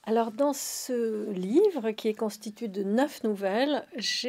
Alors, dans ce livre, qui est constitué de 9 nouvelles,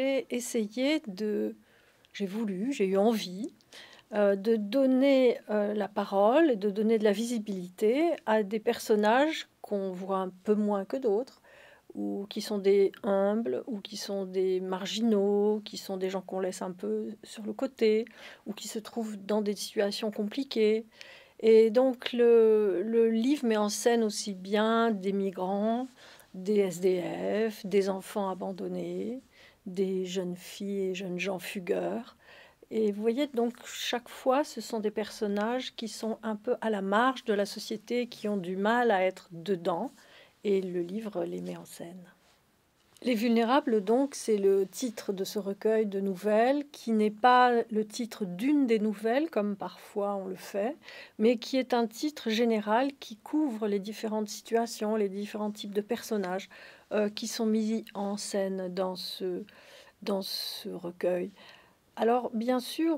j'ai eu envie de donner la parole et de donner de la visibilité à des personnages qu'on voit un peu moins que d'autres, ou qui sont des humbles, ou qui sont des marginaux, qui sont des gens qu'on laisse un peu sur le côté, ou qui se trouvent dans des situations compliquées. Et donc le livre met en scène aussi bien des migrants, des SDF, des enfants abandonnés, des jeunes filles et jeunes gens fugueurs. Et vous voyez, donc chaque fois, ce sont des personnages qui sont un peu à la marge de la société, qui ont du mal à être dedans, et le livre les met en scène. Les Vulnérables, donc, c'est le titre de ce recueil de nouvelles, qui n'est pas le titre d'une des nouvelles, comme parfois on le fait, mais qui est un titre général qui couvre les différentes situations, les différents types de personnages qui sont mis en scène dans ce recueil. Alors, bien sûr,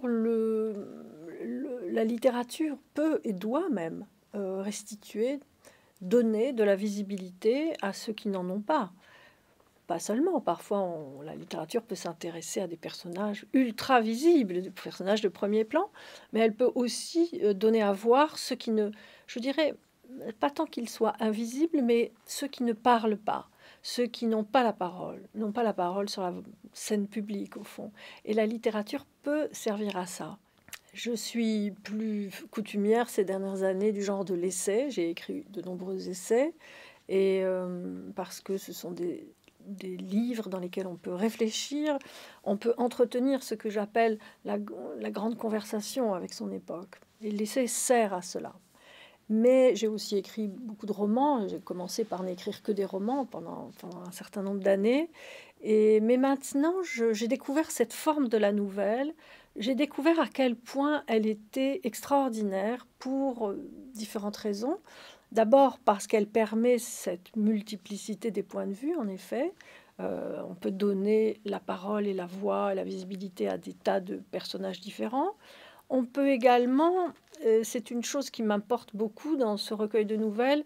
la littérature peut et doit même restituer, donner de la visibilité à ceux qui n'en ont pas. Pas seulement, parfois la littérature peut s'intéresser à des personnages ultra visibles, des personnages de premier plan, mais elle peut aussi donner à voir ceux qui ne, je dirais, pas tant qu'ils soient invisibles, mais ceux qui ne parlent pas, ceux qui n'ont pas la parole sur la scène publique au fond. Et la littérature peut servir à ça. Je suis plus coutumière ces dernières années du genre de l'essai. J'ai écrit de nombreux essais, et parce que ce sont des livres dans lesquels on peut réfléchir, on peut entretenir ce que j'appelle la grande conversation avec son époque. Et l'essai sert à cela. Mais j'ai aussi écrit beaucoup de romans. J'ai commencé par n'écrire que des romans pendant un certain nombre d'années. Mais maintenant, j'ai découvert cette forme de la nouvelle. J'ai découvert à quel point elle était extraordinaire pour différentes raisons. D'abord parce qu'elle permet cette multiplicité des points de vue, en effet. On peut donner la parole et la voix et la visibilité à des tas de personnages différents. On peut également, c'est une chose qui m'importe beaucoup dans ce recueil de nouvelles,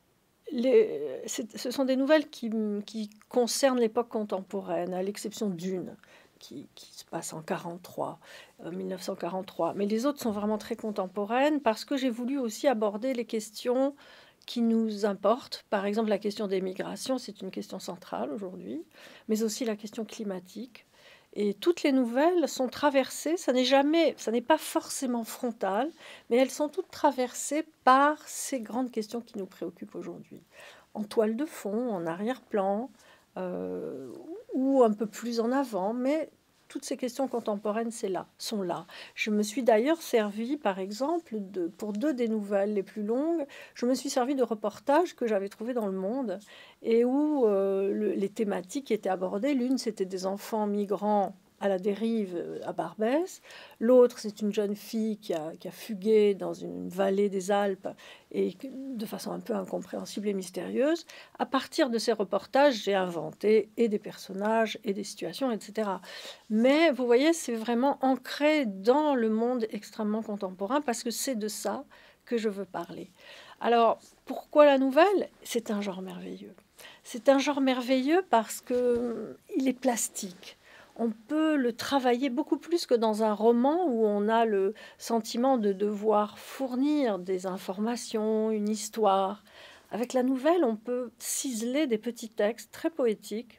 ce sont des nouvelles qui concernent l'époque contemporaine, à l'exception d'une qui se passe en 43, 1943. Mais les autres sont vraiment très contemporaines parce que j'ai voulu aussi aborder les questions qui nous importent. Par exemple, la question des migrations, c'est une question centrale aujourd'hui, mais aussi la question climatique. Et toutes les nouvelles sont traversées, ça n'est pas forcément frontal, mais elles sont toutes traversées par ces grandes questions qui nous préoccupent aujourd'hui. En toile de fond, en arrière-plan, euh, ou un peu plus en avant, mais toutes ces questions contemporaines sont là. Je me suis d'ailleurs servi, par exemple, pour deux des nouvelles les plus longues, je me suis servi de reportages que j'avais trouvés dans Le Monde et où les thématiques étaient abordées. L'une, c'était des enfants migrants à la dérive à Barbès. L'autre, c'est une jeune fille qui a fugué dans une vallée des Alpes et de façon un peu incompréhensible et mystérieuse. À partir de ces reportages, j'ai inventé et des personnages et des situations, etc. Mais vous voyez, c'est vraiment ancré dans le monde extrêmement contemporain parce que c'est de ça que je veux parler. Alors, pourquoi la nouvelle? C'est un genre merveilleux. C'est un genre merveilleux parce que il est plastique. On peut le travailler beaucoup plus que dans un roman où on a le sentiment de devoir fournir des informations, une histoire. Avec la nouvelle, on peut ciseler des petits textes très poétiques.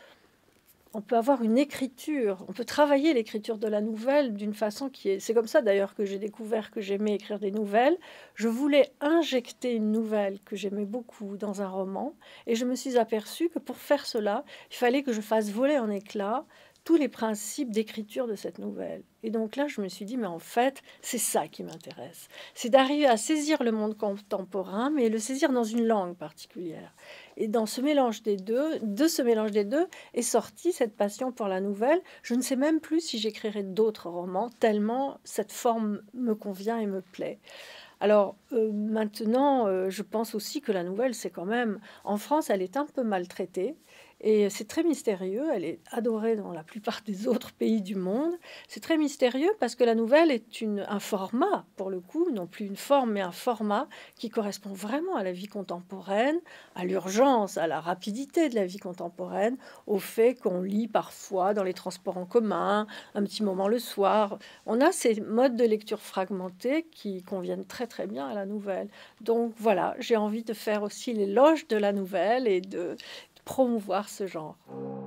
On peut avoir une écriture, on peut travailler l'écriture de la nouvelle d'une façon qui est... C'est comme ça d'ailleurs que j'ai découvert que j'aimais écrire des nouvelles. Je voulais injecter une nouvelle que j'aimais beaucoup dans un roman et je me suis aperçue que pour faire cela, il fallait que je fasse voler en éclats tous les principes d'écriture de cette nouvelle. Et donc là, je me suis dit, mais en fait, c'est ça qui m'intéresse. C'est d'arriver à saisir le monde contemporain, mais le saisir dans une langue particulière. Et dans ce mélange des deux, de ce mélange des deux, est sortie cette passion pour la nouvelle. Je ne sais même plus si j'écrirai d'autres romans, tellement cette forme me convient et me plaît. Alors maintenant, je pense aussi que la nouvelle, c'est quand même... En France, elle est un peu maltraitée. et c'est très mystérieux. Elle est adorée dans la plupart des autres pays du monde. C'est très mystérieux parce que la nouvelle est un format, pour le coup, non plus une forme, mais un format qui correspond vraiment à la vie contemporaine, à l'urgence, à la rapidité de la vie contemporaine, au fait qu'on lit parfois dans les transports en commun, un petit moment le soir. On a ces modes de lecture fragmentés qui conviennent très très bien à la nouvelle. Donc voilà, j'ai envie de faire aussi l'éloge de la nouvelle et de promouvoir ce genre.